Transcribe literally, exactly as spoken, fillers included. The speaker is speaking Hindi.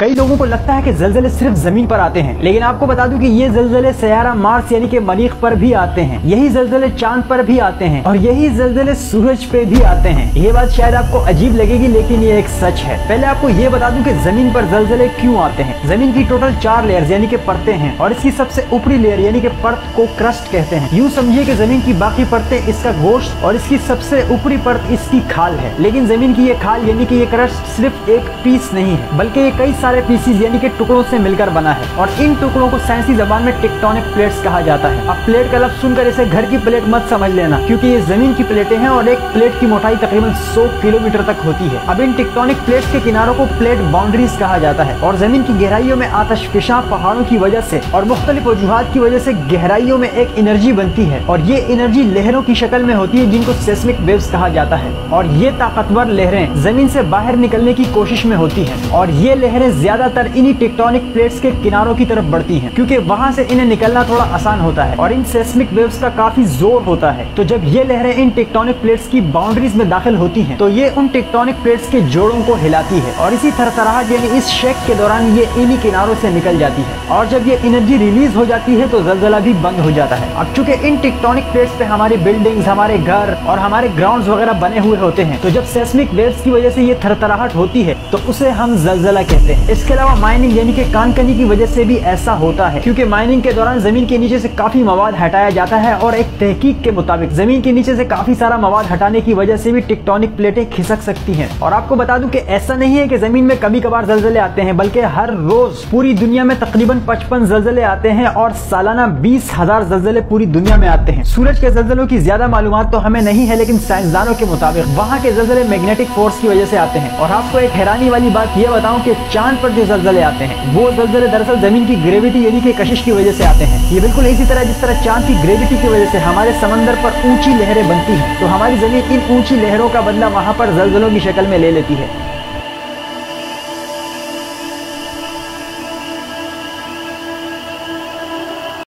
कई लोगों को लगता है कि ज़लज़ले सिर्फ जमीन पर आते हैं, लेकिन आपको बता दूं कि ये ज़लज़ले सयारा मार्स यानी कि मरीख पर भी आते हैं। यही ज़लज़ले चांद पर भी आते हैं और यही ज़लज़ले सूरज पे भी आते हैं। ये बात शायद आपको अजीब लगेगी, लेकिन ये एक सच है। पहले आपको ये बता दूं कि जमीन पर ज़लज़ले क्यों आते हैं। जमीन की टोटल चार लेयर्स यानी कि परतें हैं और इसकी सबसे ऊपरी लेयर यानी कि परत को क्रस्ट कहते हैं। यूँ समझिए कि जमीन की बाकी परतें इसका गोश्त और इसकी सबसे ऊपरी परत इसकी खाल है। लेकिन जमीन की ये खाल यानी कि ये क्रस्ट सिर्फ एक पीस नहीं है, बल्कि ये कई सारे पीसीज यानी कि टुकड़ों से मिलकर बना है और इन टुकड़ों को साइंसी जबान में टेक्टोनिक प्लेट्स कहा जाता है। अब प्लेट का लफ्ज सुनकर इसे घर की प्लेट मत समझ लेना, क्योंकि ये जमीन की प्लेटें हैं और एक प्लेट की मोटाई तकरीबन सौ किलोमीटर तक होती है। अब इन टेक्टोनिक प्लेट्स के किनारों को प्लेट बाउंड्रीज कहा जाता है और जमीन की गहराइयों में आतशफिशा पहाड़ों की वजह से और मुख्तलिफ वजूहात की वजह से गहराइयों में एक एनर्जी बनती है और ये एनर्जी लहरों की शक्ल में होती है, जिनको सेस्मिक वेव्स कहा जाता है। और ये ताकतवर लहरें जमीन से बाहर निकलने की कोशिश में होती हैं और ये लहरें ज्यादातर इन्हीं टेक्टोनिक प्लेट्स के किनारों की तरफ बढ़ती हैं, क्योंकि वहां से इन्हें निकलना थोड़ा आसान होता है और इन सेस्मिक वेव्स का काफी जोर होता है। तो जब ये लहरें इन टेक्टोनिक प्लेट्स की बाउंड्रीज में दाखिल होती हैं, तो ये उन टेक्टोनिक प्लेट्स के जोड़ों को हिलाती है और इसी थरथराहट यानी इस शेक के दौरान ये इन्हीं किनारों से निकल जाती है और जब ये एनर्जी रिलीज हो जाती है तो ज़लज़ला भी बंद हो जाता है। अब चूंकि इन टेक्टोनिक प्लेट्स पे हमारी बिल्डिंग्स, हमारे घर और हमारे ग्राउंड्स वगैरह बने हुए होते हैं, तो जब सेस्मिक वेव्स की वजह से ये थरथराहट होती है तो उसे हम ज़लज़ला कहते हैं। इसके अलावा माइनिंग यानी कि कानकनी की वजह से भी ऐसा होता है, क्योंकि माइनिंग के दौरान जमीन के नीचे से काफी मवाद हटाया जाता है और एक तहकीक के मुताबिक जमीन के नीचे से काफी सारा मवाद हटाने की वजह से भी टेक्टोनिक प्लेटें खिसक सकती हैं। और आपको बता दूं कि ऐसा नहीं है कि जमीन में कभी कभार ज़लज़ले आते हैं, बल्कि हर रोज पूरी दुनिया में तकरीबन पचपन ज़लज़ले आते हैं और सालाना बीस हजार ज़लज़ले पूरी दुनिया में आते हैं। सूरज के ज़लज़लों की ज्यादा मालूमात तो हमें नहीं है, लेकिन साइंसदानों के मुताबिक वहाँ के ज़लज़ले मैग्नेटिक फोर्स की वजह से आते हैं। और आपको एक हैरानी वाली बात यह बताऊं कि चांद पर जो ज़लज़ले आते हैं वो ज़लज़ले दरअसल जमीन की ग्रेविटी यानी कि कशिश की वजह से आते हैं। ये बिल्कुल इसी तरह जिस तरह चांद की ग्रेविटी की वजह से हमारे समंदर पर ऊंची लहरें बनती हैं, तो हमारी जमीन इन ऊंची लहरों का बदला वहाँ पर ज़लज़लों की शक्ल में ले लेती है।